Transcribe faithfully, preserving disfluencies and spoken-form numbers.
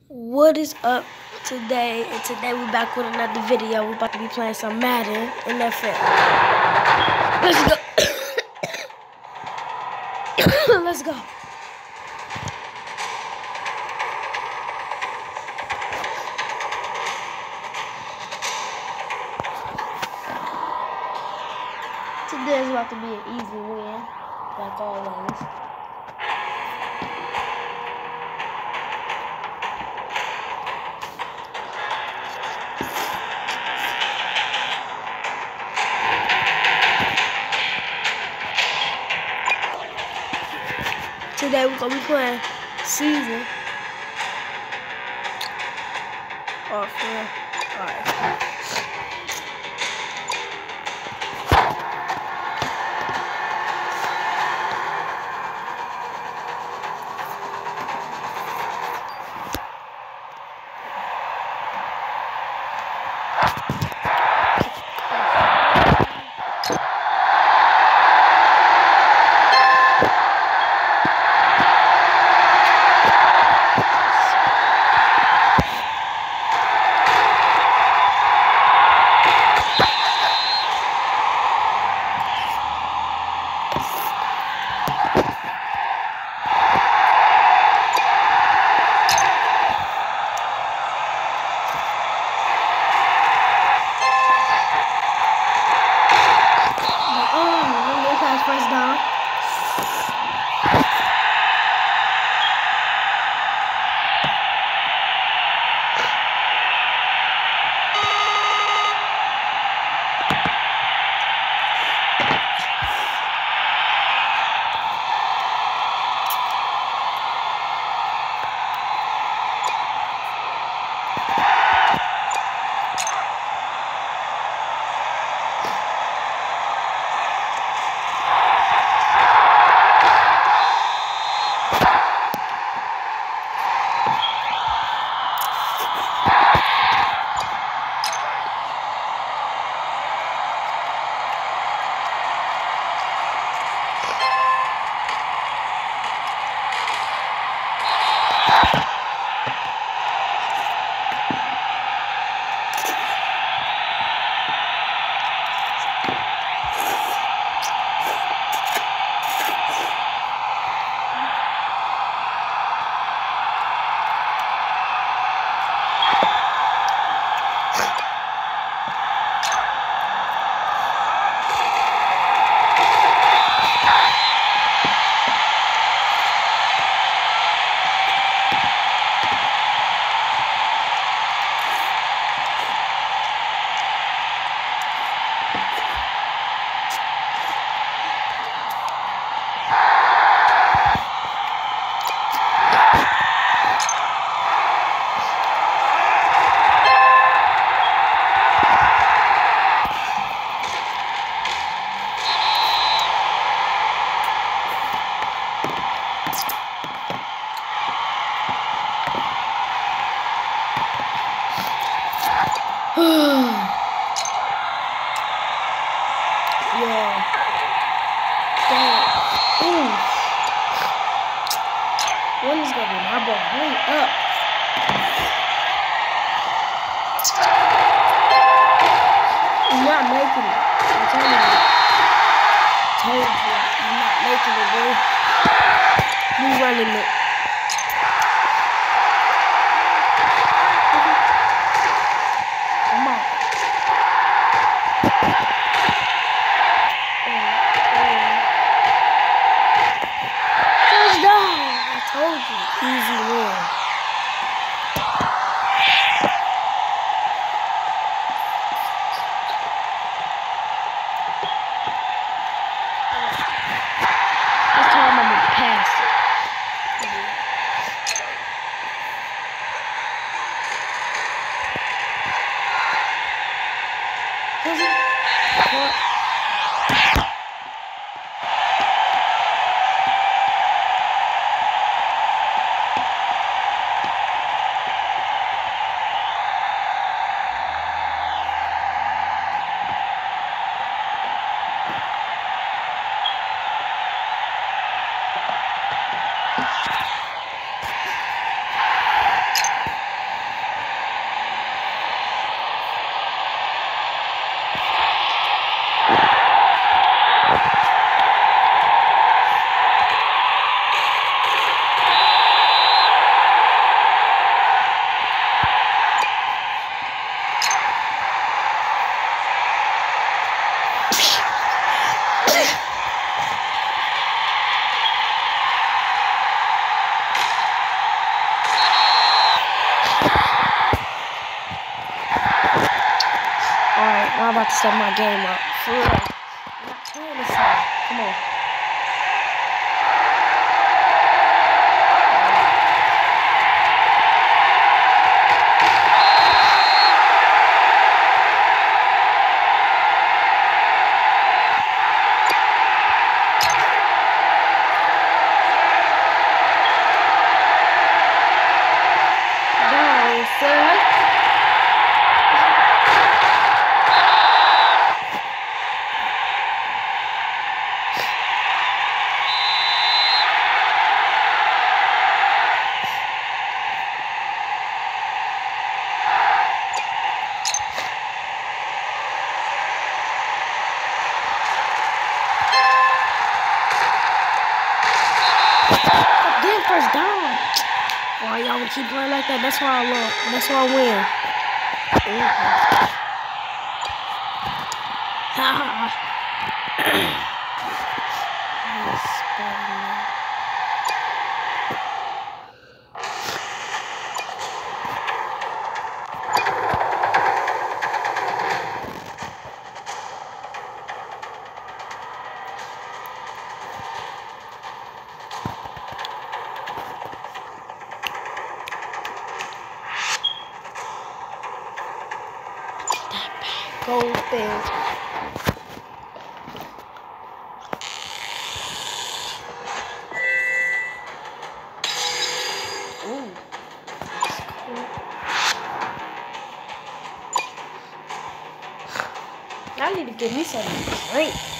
What is up today? And today we're back with another video. We're about to be playing some Madden N F L. Let's go. Let's go. Today is about to be an easy win, like always. Today we're gonna be playing season. Oh, for real. Alright. First down. Yeah. Dang. Ooh. When is gonna be my ball? Hurry up. I'm not making it. I'm telling you. Told you. I'm not making it, bro. You running it. Come on. Told you, easy win. This time I'm gonna pass it. Does it? What? y'all about to step my game up. For real. I'm not playing this time. Come on. Again, first down. Why y'all would keep playing like that? That's why I love. That's why I win. Ha Go Bills. Ooh, that's cool. I need to give me something to drink.